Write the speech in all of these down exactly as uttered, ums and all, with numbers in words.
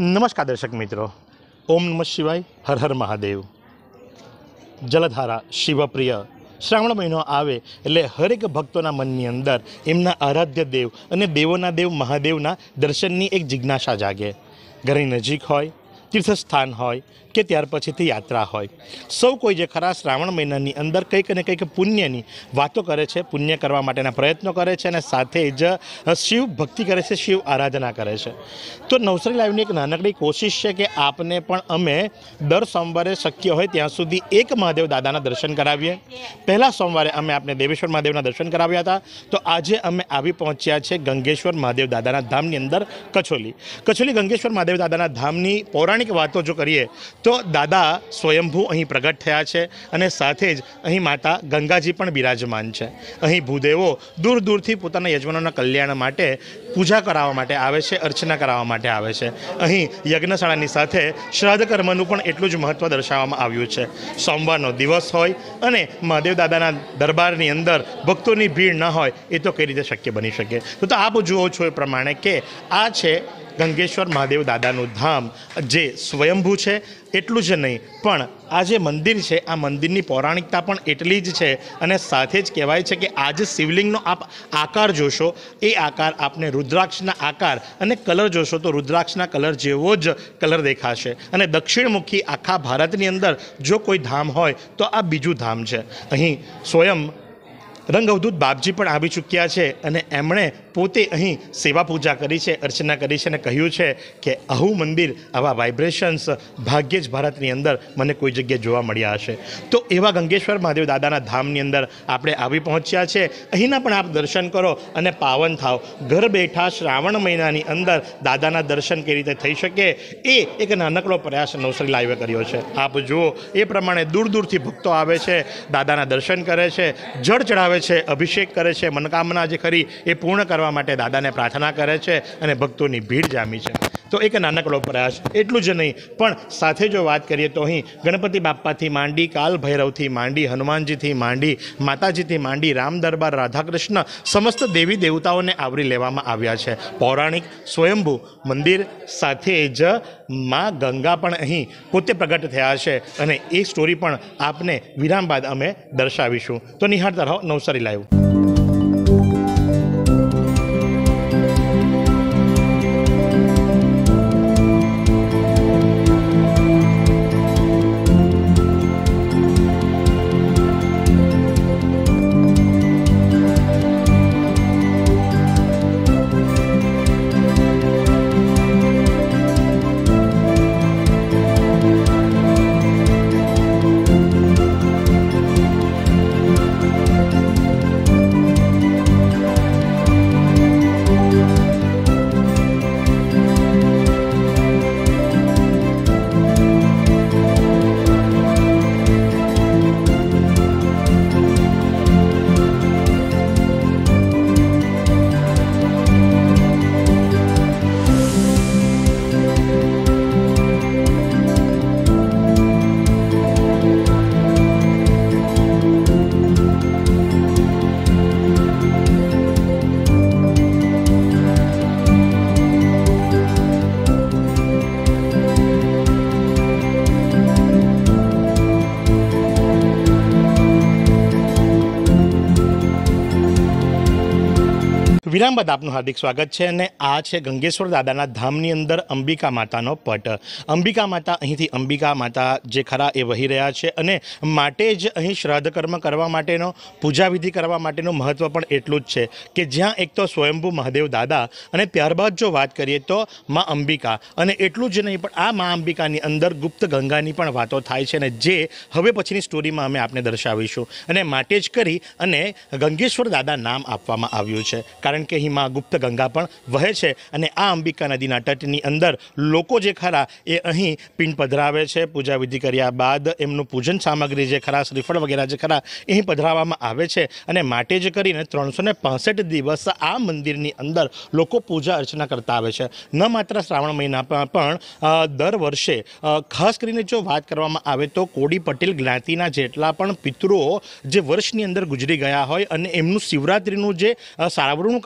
नमस्कार दर्शक मित्रों, ओम नमः शिवाय, हर हर महादेव। जलधारा शिवप्रिय श्रावण महीनो आवे एटले हरेक भक्तों मननी अंदर एमना आराध्य देव अने देवोना देव महादेवना दर्शननी एक जिज्ञासा जागे। घरे नजीक होय, तीर्थस्थान होय के त्यार पछीथी यात्रा होय, सौ कोई जे खरा श्रावण महीनानी अंदर कंईक ने कंईक पुण्यनी वातो करे छे, पुण्य करवा माटेना प्रयत्नो करे छे अने साथे ज शिव भक्ति करे छे, शिव आराधना करे छे। तो नवसारी लाइवनी एक नानकड़ी कोशिश है कि आपने पण अमे दर सोमवारे शक्य होय त्यां सुधी एक महादेव दादाना दर्शन करावीए। पहला सोमवारे अमे आपने देवेश्वर महादेवना दर्शन कराव्या हता, तो आजे अमे आवी पहोंच्या छे गंगेश्वर महादेव दादाना धामनी अंदर कछोली। कछोली गंगेश्वर महादेव दादाना धामनी पौराणिक वातो जो करीए तो दादा स्वयंभू अहीं प्रगट थया छे अने साथे ज अहीं माता गंगाजी पण बिराजमान छे। अहीं भूदेवो दूर दूरथी पोताना यजमानोना कल्याण माटे पूजा करावा माटे आवे छे, अर्चना करावा माटे आवे छे। अहीं यज्ञशाळानी साथे श्राद्ध कर्मनुं पण एटलुं ज महत्व दर्शाववामां आव्युं छे। सोमवारनो दिवस होय अने महादेव दादाना दरबारनी अंदर भक्तोनी भीड़ न होय ए तो कई रीते शक्य बनी शके। तो, तो आप जुओ छो ए प्रमाणे के आ छे गंगेश्वर महादेव दादानु धाम जे स्वयंभू है। एटलू ज नहीं पण आ जे मंदिर है आ मंदिरनी पौराणिकता पण एटली ज छे अने साथे ज कहेवाय छे कि आज शिवलिंगनो आप आकार जोशो ए आकार आपने रुद्राक्षना आकार अने कलर जोशो तो रुद्राक्षना कलर जेवो ज कलर देखाशे। अने दक्षिणमुखी आखा भारतनी अंदर जो कोई धाम होय तो आ बीजू धाम छे। अहीं स्वयं रंग अवधूत बापजी पण आवी चूक्या छे अने एमणे पोते अहीं सेवा पूजा करी छे, अर्चना करी छे अने कह्युं छे कि आहू मंदिर आवा वाइब्रेशन्स भाग्ये ज भारतनी अंदर मने कोई जग्याए जोवा मळ्या हशे। तो एवा गंगेश्वर महादेव दादाना धामनी अंदर आपणे आवी पहोंच्या छे। અહીંના પણ आप दर्शन करो अने पावन थाओ। घर बैठा श्रावण महीनानी अंदर दादाना दर्शन कई रीते थई शके ए एक नानकड़ो प्रयास नवसारी लाइवे कर्यो छे। आप जुओ ए प्रमाणे दूर दूरथी भक्तो आवे छे, दादाना दर्शन करे छे, जळ चढ़ावे छे, अभिषेक करे छे, मनोकामना जे खरी ए पूर्ण करवा माटे दादाने प्रार्थना करे छे अने भक्तोनी भीड़ जामी छे। तो एक नानकड़ो प्रयास। एटલું જ नहीं पण साथे जो बात करिए तो અહીં गणपति बाप्पाथी मांडी, काल भैरवथी मांडी, हनुमानजीथी मांडी, माताजीथी मांडी, राम दरबार, राधाकृष्ण समस्त देवी देवताओने आवरी लेवामां आव्या छे। पौराणिक स्वयंभू मंदिर साथे ज मां गंगा पण અહીં પોતે પ્રગટ થયા છે અને એ સ્ટોરી પણ આપને વિરામ બાદ અમે દર્શાવીશું। તો નિહાળતા રહો નવસારી લાઈવ। विराम बाद आपનું हार्दिक स्वागत है અને આ છે ગંગેશ્વર દાદાના ધામની અંદર અંબિકા માતાનો પટ। અંબિકા માતા અહીંથી અંબિકા માતા જે ખરા એ વહી રહ્યા છે અને માટે જ અહીં શ્રાદ્ધ કર્મ કરવા માટેનો પૂજા વિધિ કરવા માટેનું મહત્વ પણ એટલું જ છે કે જ્યાં એક તો સ્વયંભૂ મહાદેવ દાદા અને ત્યારબાદ જો વાત કરીએ તો માં અંબિકા અને એટલું જ નહીં પણ આ માં અંબિકાની અંદર ગુપ્ત ગંગાની પણ વાતો થાય છે અને જે હવે પછીની સ્ટોરીમાં અમે આપને દર્શાવીશું અને માટે જ કરી અને ગંગેશ્વર દાદા નામ આપવામાં આવ્યું છે કારણ કે અહીં માં ગુપ્ત ગંગા પણ વહે છે અને આ અંબિકા નદીના તટની અંદર લોકો જે ખરા એ અહીં પિંડ પધરાવે છે। પૂજા વિધિ કર્યા બાદ એમનું પૂજન સામગ્રી જે ખરા શ્રીફળ વગેરે જે ખરા અહીં પધરાવવામાં આવે છે અને માટે જ કરીને ત્રણસો ને પાસઠ દિવસ આ મંદિરની અંદર લોકો પૂજા અર્ચના કરતા આવે છે। ન માત્ર શ્રાવણ મહિનામાં પણ દર વર્ષે ખાસ કરીને જો વાત કરવામાં આવે તો કોડી પટેલ જ્ઞાતિના જેટલા પણ પિતૃઓ જે વર્ષની અંદર ગુજરી ગયા હોય અને એમનું શિવરાત્રિનું જે સાવરણું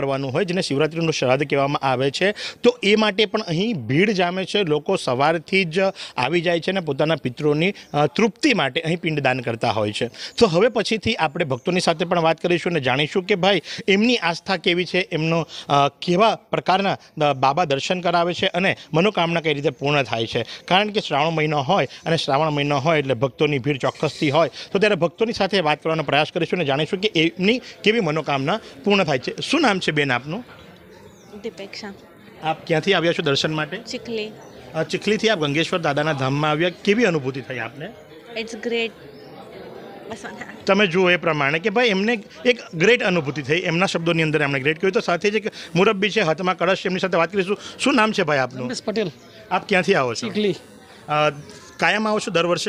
કરવાનું હોય, જેને શિવરાત્રિનું શ્રાદ્ધ કહેવામાં આવે છે, તો એ માટે પણ અહીં ભીડ જામે છે. લોકો સવારથી જ આવી જાય છે અને પોતાના પિતૃઓની તૃપ્તિ માટે અહીં પિંડદાન કરતા હોય છે. તો હવે પછીથી આપણે ભક્તોની સાથે પણ વાત કરીશું અને જાણીશું કે ભાઈ એમની આસ્થા કેવી છે, એમનો કેવા પ્રકારના બાબા દર્શન કરાવે છે અને મનોકામના કઈ રીતે પૂર્ણ થાય છે. કારણ કે શ્રાવણ મહિનો હોય અને શ્રાવણ મહિનો હોય એટલે ભક્તોની ભીડ ચોક્કસથી હોય, તો ત્યારે ભક્તોની સાથે વાત કરવાનો પ્રયાસ કરીશું અને જાણીશું કે એમની કેવી મનોકામના પૂર્ણ થાય છે. શું નામ છે બેન આપનું? દીપેક્ષા. આપ ક્યાંથી આવ્યા છો દર્શન માટે? ચીખલી. ચીખલીથી આપ ગંગેશ્વર દાદાના ધામમાં આવ્યા. કેવી અનુભૂતિ થઈ આપને? It's great. તમે જુઓ એ પ્રમાણે કે ભાઈ એમને એક ગ્રેટ અનુભૂતિ થઈ, એમના શબ્દોની અંદર એમણે ગ્રેટ કહ્યું. તો સાથે જ એક મુરબ્બી છે, હાથમાં કળશ, એમની સાથે વાત કરીશું. શું નામ છે ભાઈ આપનું? પટેલ. આપ ક્યાંથી આવો છો? ચીખલી. કાયમ આવો છો દર વર્ષે?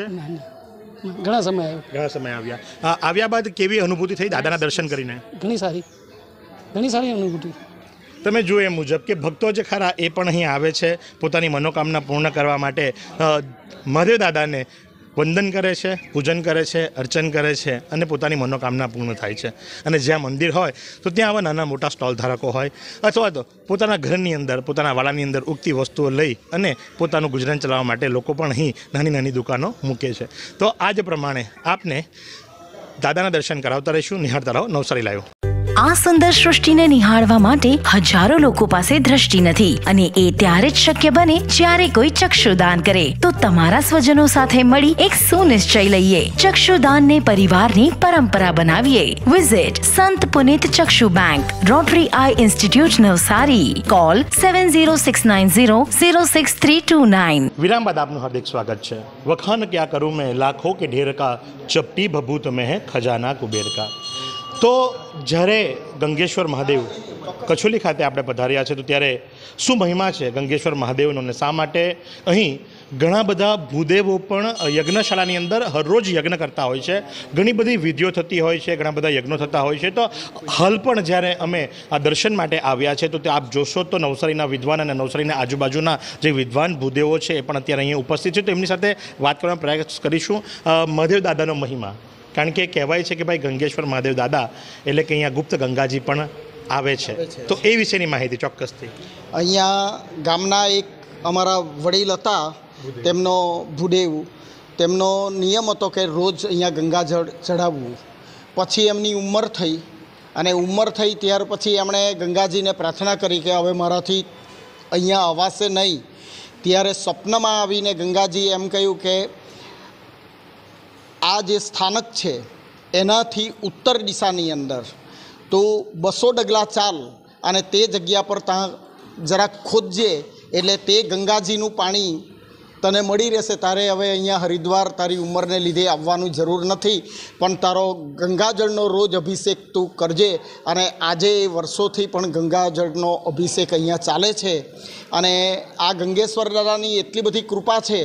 ઘણા સમય આવ્યો. ઘણા સમય આવ્યા. આવ્યા બાદ કેવી અનુભૂતિ થઈ દાદાના દર્શન કરીને? ઘણી સારી ઘણી સારી અનુભૂતિ. તમે જુઓ એ મુજબ કે ભક્તો જે ખરા એ પણ અહીં આવે છે પોતાની મનોકામના પૂર્ણ કરવા માટે. મહાદેવ દાદાને વંદન કરે છે, પૂજન કરે છે, અર્ચન કરે છે અને પોતાની મનોકામના પૂર્ણ થાય છે. અને જ્યાં મંદિર હોય તો ત્યાં આવા નાના મોટા સ્ટોલ ધારકો હોય અથવા તો પોતાના ઘરની અંદર, પોતાના વાડાની અંદર ઉગતી વસ્તુઓ લઈ અને પોતાનું ગુજરાન ચલાવવા માટે લોકો પણ અહીં નાની નાની દુકાનો મૂકે છે. તો આ જ પ્રમાણે આપને દાદાના દર્શન કરાવતા રહીશું. નિહાળતા રહો નવસારી લાઈવ. આ સુંદર સૃષ્ટિને નિહાળવા માટે હજારો લોકો પાસે દ્રષ્ટિ નથી અને એ ત્યારે જ શક્ય બને જ્યારે કોઈ ચક્ષુદાન કરે. તો તમારા સ્વજનો સાથે મળી એક સુનિશ્ચય લઈએ, ચક્ષુદાનને પરિવારની પરંપરા બનાવીએ. Visit Sant Punit Chakshu bank, Rotary eye institute Navsari. Call seven zero six nine zero zero six three two nine. વિરામ બાદ આપનું હાર્દિક સ્વાગત છે. વખાન ક્યાં કરું મેં લાખો કે ઢેર કા, ચપટી ભભૂત મેં હે ખજાના કુબેર કા. તો જ્યારે ગંગેશ્વર મહાદેવ કચોલી ખાતે આપણે પધાર્યા છે, તો ત્યારે શું મહિમા છે ગંગેશ્વર મહાદેવનો અને શા માટે અહીં ઘણા બધા ભૂદેવો પણ યજ્ઞશાળાની અંદર હરરોજ યજ્ઞ કરતા હોય છે. ઘણી બધી વિધિઓ થતી હોય છે, ઘણા બધા યજ્ઞો થતા હોય છે. તો હાલ પણ જ્યારે અમે આ દર્શન માટે આવ્યા છે, તો તે આપ જોશો તો નવસારીના વિદ્વાન અને નવસારીના આજુબાજુના જે વિદ્વાન ભૂદેવો છે એ પણ અત્યારે અહીંયા ઉપસ્થિત છે. તો એમની સાથે વાત કરવાનો પ્રયાસ કરીશું. મહાદેવ દાદાનો મહિમા, કારણ કે કહેવાય છે કે ભાઈ ગંગેશ્વર મહાદેવ દાદા એટલે કે અહીંયા ગુપ્ત ગંગાજી પણ આવે છે, તો એ વિશેની માહિતી ચોક્કસથી. અહીંયા ગામના એક અમારા વડીલ હતા, તેમનો ભૂદેવ, તેમનો નિયમ હતો કે રોજ અહીંયા ગંગાજળ ચઢાવવું. પછી એમની ઉંમર થઈ અને ઉંમર થઈ ત્યાર પછી એમણે ગંગાજીને પ્રાર્થના કરી કે હવે મારાથી અહીંયા અવાશે નહીં. ત્યારે સ્વપ્નમાં આવીને ગંગાજી એમ કહ્યું કે આ જે સ્થાનક છે એનાથી ઉત્તર દિશાની અંદર તો બસો ડગલા ચાલ અને તે જગ્યા પર ત્યાં જરાક ખોદજે, એટલે તે ગંગાજીનું પાણી તને મળી રહેશે. તારે હવે અહીંયા હરિદ્વાર તારી ઉંમરને લીધે આવવાની જરૂર નથી, પણ તારો ગંગાજળનો રોજ અભિષેક તું કરજે. અને આજે વર્ષોથી પણ ગંગાજળનો અભિષેક અહીંયા ચાલે છે. અને આ ગંગેશ્વર દાદાની એટલી બધી કૃપા છે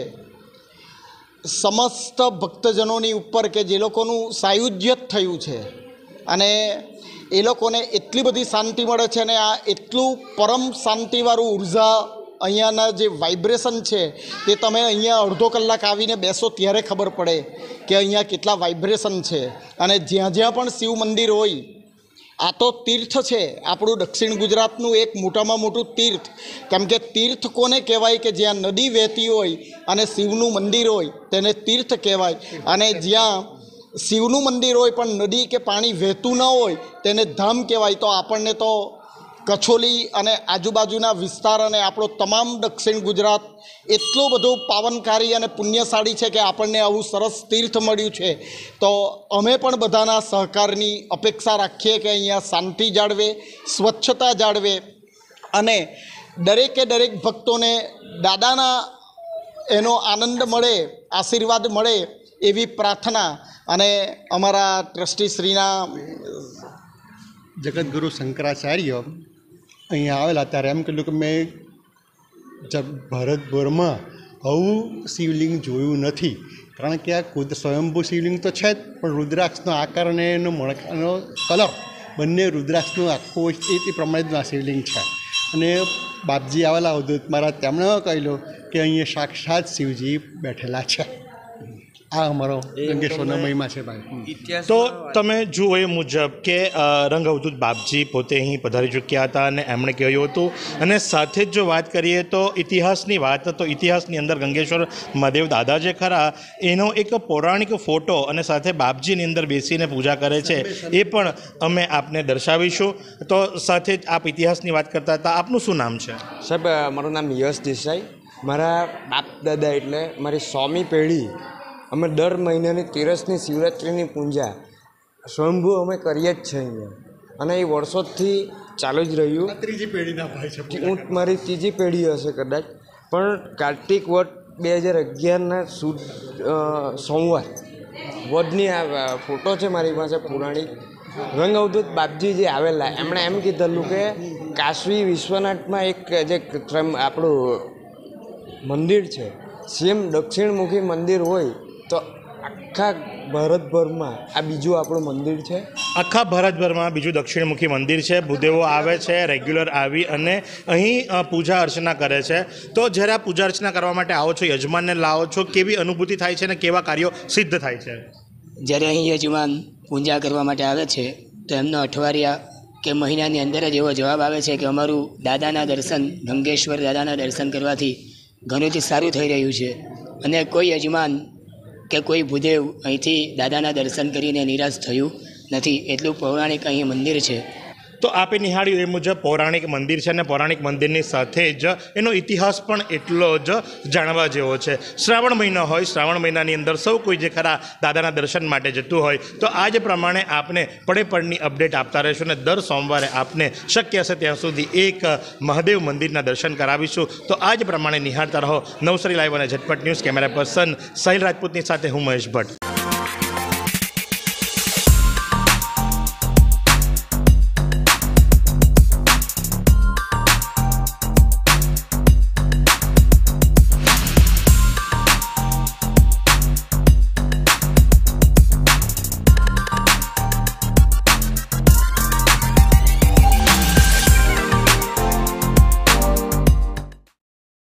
સમસ્ત ભક્તજનોની ઉપર કે જે લોકોનું સાયુજ્ય થયું છે અને એ લોકોને એટલી બધી શાંતિ મળે છે. અને આ એટલું પરમ શાંતિવાળું ઉર્જા અહીંયાના જે વાઇબ્રેશન છે તે તમે અહીંયા અડધો કલાક આવીને બેસો ત્યારે ખબર પડે કે અહીંયા કેટલા વાઇબ્રેશન છે. અને જ્યાં જ્યાં પણ શિવ મંદિર હોય, આ તો તીર્થ છે, આપણું દક્ષિણ ગુજરાતનું એક મોટામાં મોટું તીર્થ. કેમ કે તીર્થ કોને કહેવાય કે જ્યાં નદી વહેતી હોય અને શિવનું મંદિર હોય તેને તીર્થ કહેવાય. અને જ્યાં શિવનું મંદિર હોય પણ નદી કે પાણી વહેતું ન હોય તેને ધામ કહેવાય. તો આપણને તો કચોલી અને આજુબાજુના વિસ્તાર અને આપણો તમામ દક્ષિણ ગુજરાત એટલું બધું પાવનકારી અને પુણ્યશાળી છે કે આપણને આવું સરસ તીર્થ મળ્યું છે. તો અમે પણ બધાના સહકારની અપેક્ષા રાખીએ કે અહીંયા શાંતિ જાળવે, સ્વચ્છતા જાળવે અને દરેકે દરેક ભક્તોને દાદાના એનો આનંદ મળે, આશીર્વાદ મળે એવી પ્રાર્થના. અને અમારા ટ્રસ્ટીશ્રીના જગતગુરુ શંકરાચાર્ય અહીંયા આવેલા ત્યારે એમ કહેલું કે મેં ભારતભરમાં આવું શિવલિંગ જોયું નથી. કારણ કે આ ખુદ સ્વયંભૂ શિવલિંગ તો છે જ, પણ રુદ્રાક્ષનો આકાર અને એનો મણકાનો કલર બંને રુદ્રાક્ષનું આખું એ પ્રમાણે આ શિવલિંગ છે. અને બાપજી આવેલા અવધૂત મહારાજ તેમણે કહેલું કે અહીંયા સાક્ષાત શિવજી બેઠેલા છે. આ અમારો ગંગેશ્વરના મહિમા છે ભાઈ. તો તમે જુઓ એ મુજબ કે અ, રંગ અવધૂત બાપજી પોતે અહીં પધારી ચૂક્યા હતા અને એમણે કહ્યું હતું. અને સાથે જ જો વાત કરીએ તો ઇતિહાસની વાત, તો ઇતિહાસની અંદર ગંગેશ્વર મહાદેવ દાદા જે ખરા એનો એક પૌરાણિક ફોટો અને સાથે બાપજીની અંદર બેસીને પૂજા કરે છે એ પણ અમે આપને દર્શાવીશું. તો સાથે જ આપ ઇતિહાસની વાત કરતા હતા. આપનું શું નામ છે? સાહેબ મારું નામ યશ દેસાઈ. મારા બાપ દાદા એટલે મારી સોમી પેઢી અમે દર મહિનાની તેરસની શિવરાત્રિની પૂજા સ્વયંભૂ અમે કરીએ જ છે અહીંયા, અને એ વર્ષોથી ચાલુ જ રહ્યું. ત્રીજી પેઢીના ભાઈ છે. હું મારી ત્રીજી પેઢી હશે કદાચ, પણ કાર્તિક વટ બે હજાર અગિયારના સુદ સોમવાર વધની આ ફોટો છે મારી પાસે પુરાણી. રંગ અવધૂત બાપજી જે આવેલા એમણે એમ કીધેલું કે કાશી વિશ્વનાથમાં એક જે આપણું મંદિર છે સેમ દક્ષિણમુખી મંદિર હોય તો આખા ભારતભરમાં આ બીજું આપણું મંદિર છે. આખા ભારતભરમાં બીજું દક્ષિણમુખી મંદિર છે. ભૂદેવો આવે છે રેગ્યુલર આવી અને અહીં અ, પૂજા અર્ચના કરે છે. તો જ્યારે આ પૂજા અર્ચના કરવા માટે આવો છો, યજમાનને લાવો છો, કેવી અનુભૂતિ થાય છે અને કેવા કાર્યો સિદ્ધ થાય છે? જ્યારે અહીં યજમાન પૂજા કરવા માટે આવે છે તો એમનો અઠવાડિયા કે મહિનાની અંદર જ એવો જવાબ આવે છે કે અમારું દાદાના દર્શન, ગંગેશ્વર દાદાના દર્શન કરવાથી ઘણું જ સારું થઈ રહ્યું છે, અને કોઈ યજમાન કે કોઈ ભૂદેવ અહીંથી દાદાના દર્શન કરીને નિરાશ થયું નથી. એટલું પૌરાણિક અહીં મંદિર છે. તો આપે નિહાળ્યું એ મુજબ પૌરાણિક મંદિર છે અને પૌરાણિક મંદિરની સાથે જ એનો ઇતિહાસ પણ એટલો જ જાણવા જેવો છે. શ્રાવણ મહિનો હોય, શ્રાવણ મહિનાની અંદર સૌ કોઈ જે ખરા દાદાના દર્શન માટે જતું હોય તો આ જ પ્રમાણે આપને પડે પડની અપડેટ આપતા રહીશું અને દર સોમવારે આપને શક્ય હશે ત્યાં સુધી એક મહાદેવ મંદિરના દર્શન કરાવીશું. તો આ જ પ્રમાણે નિહાળતા રહો નવસારી લાઈવ અને Zatpat news. Camera person Sahil રાજપૂતની સાથે હું મહેશ ભટ્ટ.